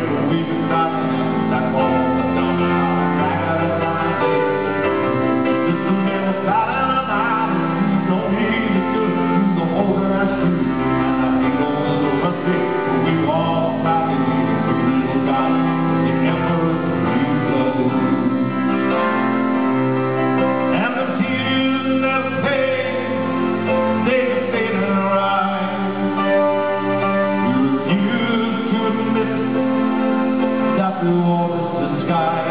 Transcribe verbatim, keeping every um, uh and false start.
Remember we've been knocking like all the dumb back out of my day. Just a minute out of an island, you don't need the good, who's the holder I shoot. And I think over the rusty, we walk by the little guy, the emperor's new clothes. And the tears never fade, they fade in our eyes. We refuse to admit that we walk the sky.